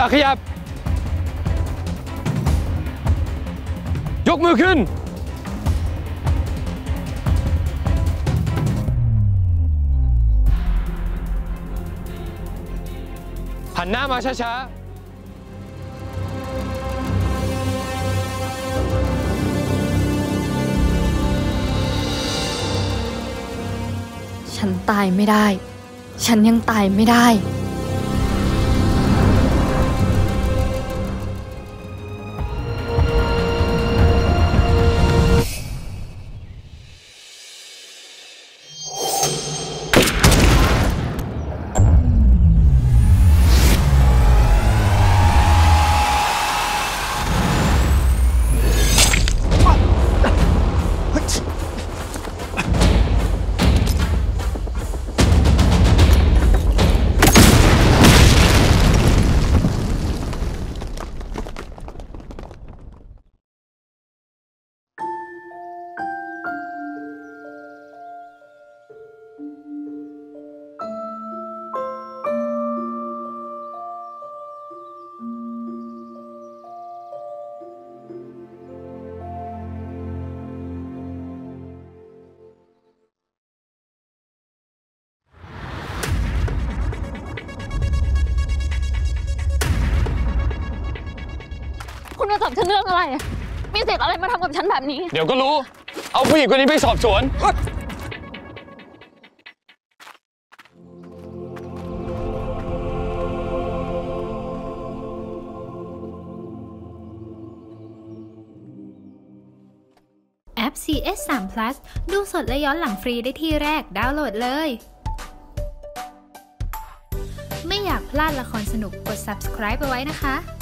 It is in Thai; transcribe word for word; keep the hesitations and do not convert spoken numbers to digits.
อย่าขยับยกมือขึ้นหันหน้ามาช้าๆฉันตายไม่ได้ฉันยังตายไม่ได้คุณมาจับฉันเรื่องอะไรมีสิทธิ์อะไรมาทำกับฉันแบบนี้เดี๋ยวก็รู้เอาผู้หญิงคนนี้ไปสอบสวนแอป ซี เอส สาม พลัส ดูสดและย้อนหลังฟรีได้ที่แรกดาวน์โหลดเลยไม่อยากพลาดละครสนุกกด ซับสไครบ์ ไปไว้นะคะ